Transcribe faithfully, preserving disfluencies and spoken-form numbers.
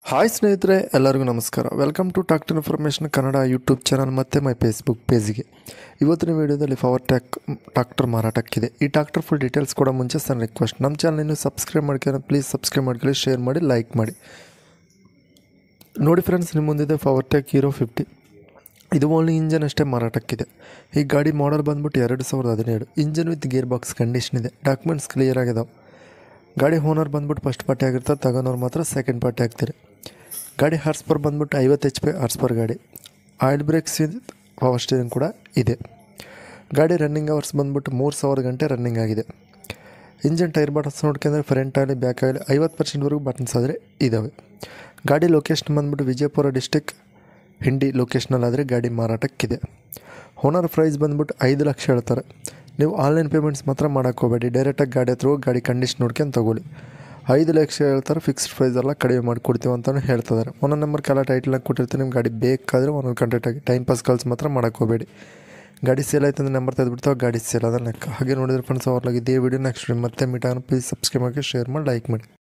Hi ಸ್ನೇಹಿತರೆ, ಎಲ್ಲರಿಗೂ ನಮಸ್ಕಾರ. Welcome to tractor information Kannada YouTube channel ಮತ್ತು ಮೈ ಫೇಸ್ಬುಕ್ ಪೇಜ್ಗೆ. ಇವತ್ತಿನ ವೀಡಿಯೋದಲ್ಲಿ ಪವರ್ ಟ್ರ್ಯಾಕ್ ಟ್ರಾಕ್ಟರ್ ಮಾರಾಟಕ್ಕಿದೆ. ಈ ಟ್ರಾಕ್ಟರ್ ಫುಲ್ ಡೀಟೇಲ್ಸ್ ಕೂಡ ಮುಂಚೆ ಸಣ್ಣ ರಿಕ್ವೆಸ್ಟ್, ನಮ್ಮ ಚಾನಲ್ ಇನ್ನೂ ಸಬ್ಸ್ಕ್ರೈಬ್ ಮಾಡ್ಕೊಳ್ಳಿ, ಪ್ಲೀಸ್ ಸಬ್ಸ್ಕ್ರೈಬ್ ಮಾಡ್ಕೊಳ್ಳಿ, ಶೇರ್ ಮಾಡಿ, ಲೈಕ್ ಮಾಡಿ. ನೋಡಿ ಫ್ರೆಂಡ್ಸ್, ನಿಮ್ಮ ಮುಂದಿದೆ ಪವರ್ ಟ್ರ್ಯಾಕ್ ಹೀರೋ ಫಿಫ್ಟಿ. ಇದು ಓನ್ಲಿ ಇಂಜನ್ ಅಷ್ಟೇ ಮಾರಾಟಕ್ಕಿದೆ. ಈ ಗಾಡಿ ಮಾಡಲ್ ಬಂದ್ಬಿಟ್ಟು ಎರಡು ಸಾವಿರದ ಹದಿನೇಳು. Engine with gear box condition ಇದೆ. ಡಾಕ್ಯುಮೆಂಟ್ಸ್ ಕ್ಲಿಯರ್ ಆಗಿದಾವೆ. ಗಾಡಿ ಓನರ್ ಬಂದ್ಬಿಟ್ಟು ಫಸ್ಟ್ ಪಾರ್ಟಿ ಆಗಿರ್ತಾರೆ, ತಗೋನವ್ರು ಮಾತ್ರ ಸೆಕೆಂಡ್ ಪಾರ್ಟಿ ಆಗ್ತಾರೆ. ಗಾಡಿ ಹಾರ್ಸ್ ಪರ್ ಬಂದ್ಬಿಟ್ಟು ಐವತ್ತು ಎಚ್ ಪಿ ಹಾರ್ಸ್ ಪರ್ ಗಾಡಿ. ಆಯಿಲ್ ಬ್ರೇಕ್ಸ್ ಪವರ್ ಸ್ಟೀರಿಂಗ್ ಕೂಡ ಇದೆ. ಗಾಡಿ ರನ್ನಿಂಗ್ ಅವರ್ಸ್ ಬಂದ್ಬಿಟ್ಟು ಮೂರು ಸಾವಿರ ಗಂಟೆ ರನ್ನಿಂಗ್ ಆಗಿದೆ. ಇಂಜನ್ ಟೈರ್ ಬಟನ್ಸ್ ನೋಡ್ಕೊಂಡ್ರೆ ಫ್ರಂಟ್ ಆಯಿಲ್ ಬ್ಯಾಕ್ ಆಯಿಲ್ ಐವತ್ತು ಪರ್ಸೆಂಟ್ವರೆಗೂ ಬಟನ್ಸ್ ಆದರೆ ಇದ್ದಾವೆ. ಗಾಡಿ ಲೊಕೇಶನ್ ಬಂದ್ಬಿಟ್ಟು ವಿಜಯಪುರ ಡಿಸ್ಟಿಕ್ ಹಿಂಡಿ ಲೊಕೇಶನಲ್ಲಾದರೆ ಗಾಡಿ ಮಾರಾಟಕ್ಕಿದೆ. ಓನರ್ ಪ್ರೈಸ್ ಬಂದ್ಬಿಟ್ಟು ಐದು ಲಕ್ಷ ಹೇಳ್ತಾರೆ. ನೀವು ಆನ್ಲೈನ್ ಪೇಮೆಂಟ್ಸ್ ಮಾತ್ರ ಮಾಡೋಕ್ಕೆ ಹೋಗಬೇಡಿ, ಡೈರೆಕ್ಟಾಗಿ ಗಾಡಿ ಹತ್ರ ಹೋಗಿ ಗಾಡಿ ಕಂಡೀಷನ್ ನೋಡ್ಕೊಂಡು ತೊಗೊಳ್ಳಿ. ಐದು ಲಕ್ಷ ಹೇಳ್ತಾರೆ, ಫಿಕ್ಸ್ಡ್ ಪ್ರೈಸ್ ಎಲ್ಲ ಕಡಿಮೆ ಮಾಡಿಕೊಡ್ತೀವಿ ಅಂತಲೂ ಹೇಳ್ತಿದ್ದಾರೆ. ಒಂದೊಂದು ನಂಬರ್ ಕೆಲ ಟೈಟ್ಲಾಗಿ ಕೊಟ್ಟಿರ್ತೀನಿ, ನಿಮ್ಮ ಗಾಡಿ ಬೇಕಾದರೆ ಒಂದೊಂದು ಕಾಂಟ್ಯಾಕ್ಟ್ ಆಗಿ. ಟೈಮ್ ಪಾಸ್ ಕಾಲ್ಸ್ ಮಾತ್ರ ಮಾಡೋಕ್ಕೆ ಹೋಗಬೇಡಿ. ಗಾಡಿ ಸೇಲ್ ಆಯ್ತು ಅಂದರೆ ನಂಬರ್ ತೆಗೆದುಬಿಡ್ತಾವೆ, ಗಾಡಿ ಸೇಲ್ ಅದನ್ನು ಲೆಕ್ಕ. ಹಾಗೆ ನೋಡಿದ್ರೆ ಫ್ರೆಂಡ್ಸ್, ಅವ್ರಲಾಗಿ ಇದೇ ವಿಡಿಯೋ ನೆಕ್ಸ್ಟ್ ಮತ್ತೆ ಮೀಟ್ ಆಗೋಣ. ಪ್ಲೀಸ್ ಸಬ್ಸ್ಕ್ರೈಬ್ ಮಾಡಿ, ಶೇರ್ ಮಾಡಿ, ಲೈಕ್ ಮಾಡಿ.